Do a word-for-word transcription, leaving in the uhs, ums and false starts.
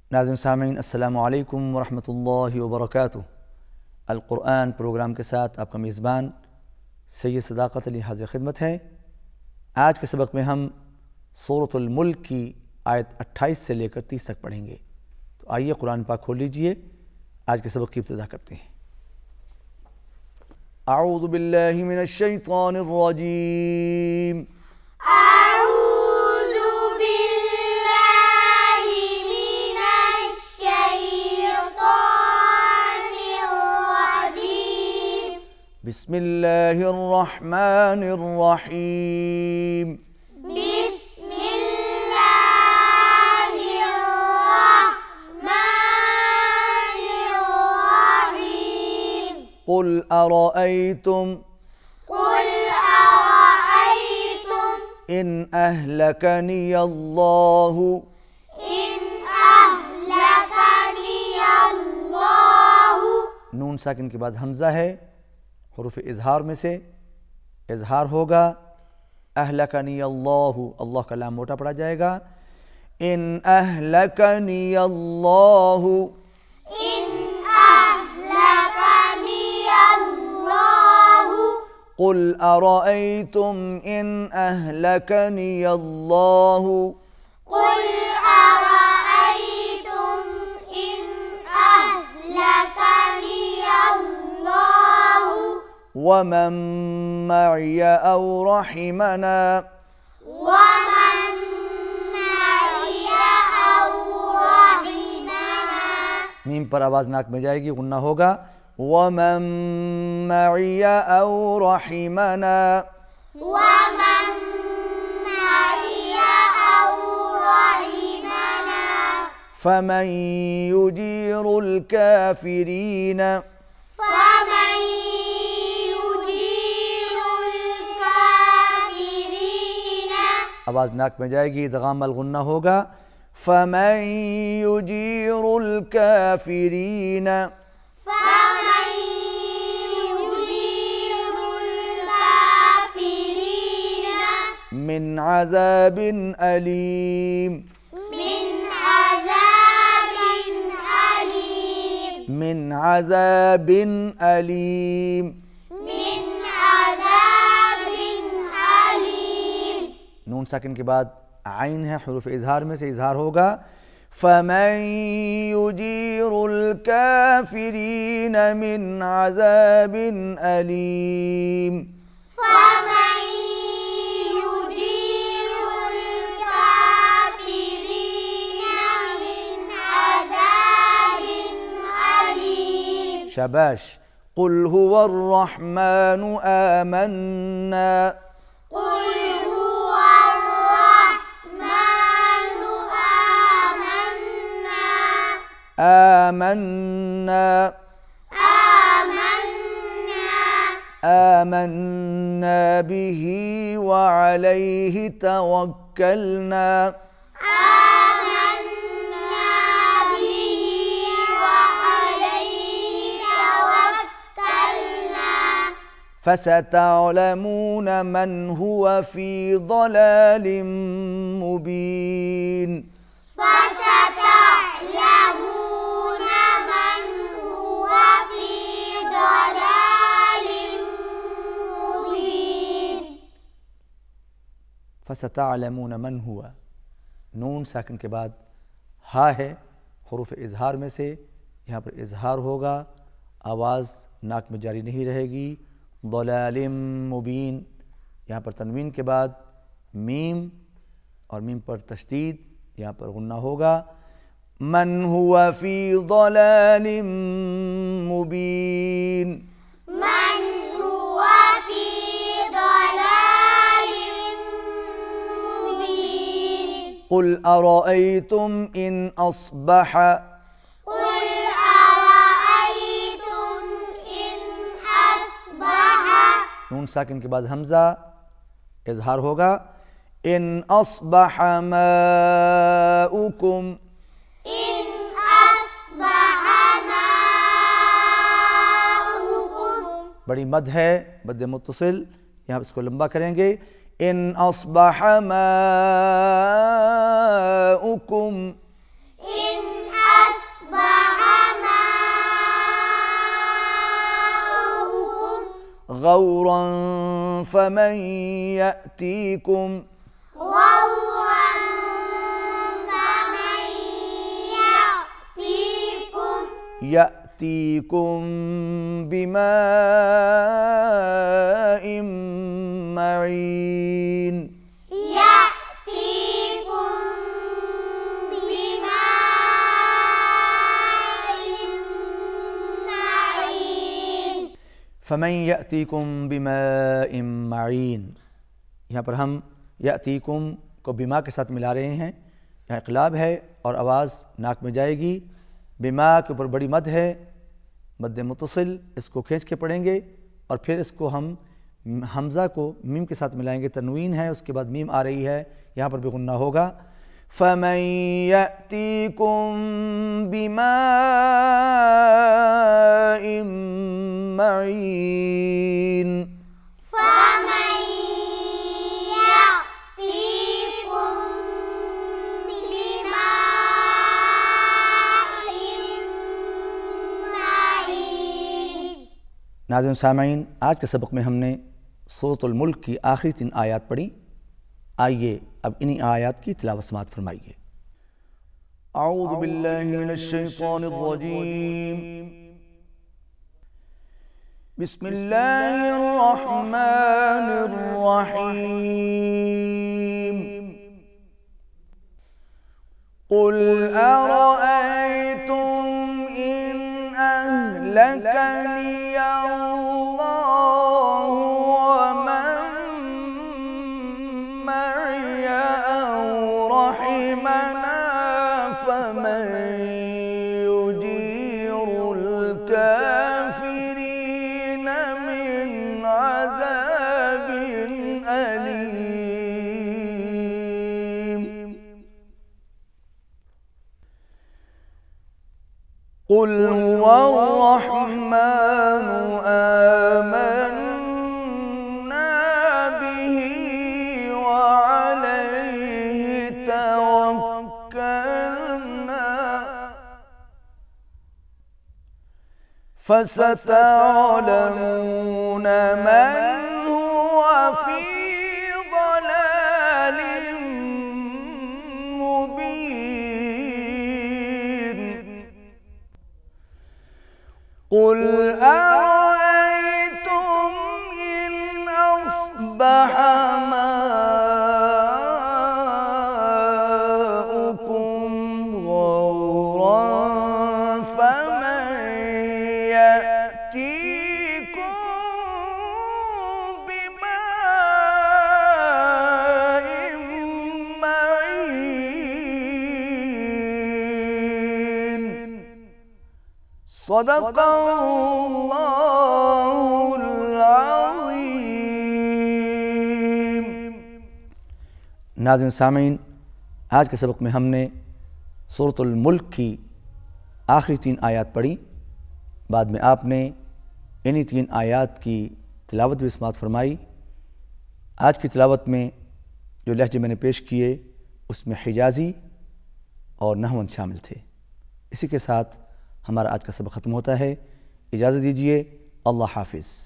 नाज़रीन सामीन अस्सलामु अलैकुम वरहमतुल्लाहि वबरकातुहू। अल कुरआन प्रोग्राम के साथ आपका मेज़बान सैयद सदाकत अली हाज़िर खिदमत है। आज के सबक में हम सूरतुल मुल्क की आयत अट्ठाईस से लेकर तीस तक पढ़ेंगे। तो आइए कुरान पाक खोल लीजिए, आज के सबक की इब्तिदा करते हैं। अऊज़ु बिल्लाहि मिनश शैतानिर रजीम। बिस्मिल्लाहिर रहमानिर रहीम। बिस्मिल्लाहिर रहमानिर रहीम। कुल अरअयतुम कुल अरअयतुम इन अहलकनी अल्लाहु इन अहलकनी अल्लाहु। नून साकिन के बाद हमज़ा है, हुरूफ इज़हार में से इज़हार होगा। अहलकनी अल्लाहु, अल्लाह का लाम मोटा पड़ा जाएगा। इन अहलकनी अल्लाहु इन अहलकनी अल्लाहु। कुल अरअयतुम इन अहलकनी अल्लाहु कुल अरअयतुम इन अहलकनी अल्लाहु वमन मअय औ रहिमना वमन मअय औ रहिमना। मीम पर आवाज़ नाक में जाएगी, गुन्ना होगा। वमन मअय औ रहिमना वमन मअय औ रहिमना। फमन युजीरुल काफिरीन फमन युजीरुल काफिरीन। आवाज़ नाक में जाएगी, इदगाम अल गुन्ना होगा। फमन युजीरुल काफिरीन फमन युजीरुल काफिरीन मिन अज़ाबिन अलीम मिन अज़ाबिन अलीम मिन अज़ाबिन अलीम। मिन अज़ाबिन अलीम। नून साकिन के बाद आइन है, हुरूफ इज़हार में से इज़हार होगा। फमन युजीरुल काफिरीन मिन अज़ाबिन अलीम। फमन युजीरुल काफिरीन मिन अज़ाबिन अलीम। शबाश। कुल हुवर रहमानु आमन्ना कुल हुवर्रहमानु आमन्ना आमन्ना आमन्ना आमन्ना बिही व अलैहि तवक्कलना आमन्ना बिही व अलैहि तवक्कलना। फसतअलमून मन हुव फी ضलालिम मुबीन। फसतअलमून मन हुव फी ضलालिम मुबीन। फसतअलमून मन हुव, नून साकिन के बाद हा है, हुरूफ इज़हार में से यहाँ पर इज़हार होगा, आवाज़ नाक में जारी नहीं रहेगी। ضलालिम मुबीन, यहाँ पर तनवीन के बाद मीम और मीम पर तशदीद, यहाँ पर गुन्ना होगा। मन हुवा फी ضलालिम मुबीन। मन हुव फी ضलालिम मुबीन। कुल अरअयतुम इन अस्बह कुल अरअयतुम इन अस्बह। नून साकिन के बाद हमज़ा, इज़हार होगा। इन अस्बह माउकुम इन अस्बह माउकुम। बड़ी मद है, मद मुत्तसिल, यहाँ इसको लंबा करेंगे। इन अस्बह माउकुम इन गौरन फमन यअतीकुम غورا فمن يأتيكم यअतीकुम बिमाइन मईन يأتيكم بماء معين फमन यअतीकुम बिमाइन मईन। यहाँ पर हम यअतीकुम को बिमा के साथ मिला रहे हैं। यहाँ इक़लाब है और आवाज़ नाक में जाएगी। बिमा के ऊपर बड़ी मद है, मद मुतसिल, इसको खींच के पढ़ेंगे और फिर इसको हम हमज़ा को मीम के साथ मिलाएंगे। तनवीन है, उसके बाद मीम आ रही है, यहाँ पर भी गुन्ना होगा। फमन यअतीकुम बिमाइन मईन فمن يأتيكم بماء معين नाज़िरीन सामईन, आज के सबक में हमने सूरतुल मुल्क की आखिरी तीन आयत पढ़ी। आइए अब इन्हीं आयत की तिलावत समाअत फरमाइए। अऊज़ु बिल्लाहि मिनश शैतानिर रजीम, बिस्मिल्लाहिर रहमानिर रहीम। कुल अरअयतुम इन अहलकनी قل هو الرحمن آمنا به وعليه توكلنا فستعلمون من هو في ضلال مبين قل أرأيتم إن أصبح ماؤكم غورا فمن يأتيكم بماء معين صدق الله العظيम। नाज़िरीन सामीन, आज के सबक में हमने सूरतुल मुल्क की आखिरी तीन आयत पढ़ी। बाद में आपने इन्हीं तीन आयत की तिलावत भी समाअत फरमाई। आज की तिलावत में जो लहजे मैंने पेश किए उसमें हिजाजी और नहवन शामिल थे। इसी के साथ हमारा आज का सबक ख़त्म होता है। इजाज़त दीजिए। अल्लाह हाफ़िज़।